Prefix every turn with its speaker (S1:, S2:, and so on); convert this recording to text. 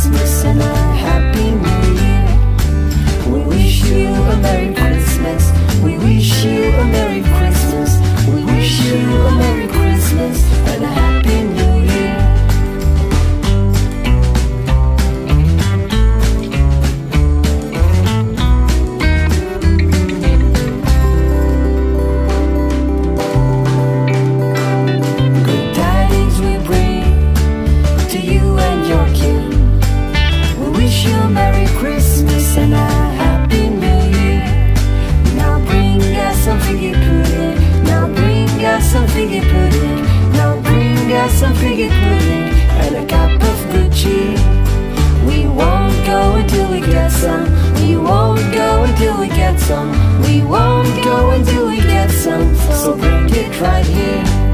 S1: Christmas and a Happy New Year. We wish you a Merry Christmas. We wish you a Merry Christmas. We wish you a Merry Christmas and a Happy New Year. Good tidings we bring to you and your kin. We wish you a Merry Christmas and a Happy New Year. Now bring us some figgy pudding. Now bring us some figgy pudding. Now bring us some figgy pudding and a cup of good cheer. We won't go until we get some. We won't go until we get some. We won't go until we get some. So bring it right here.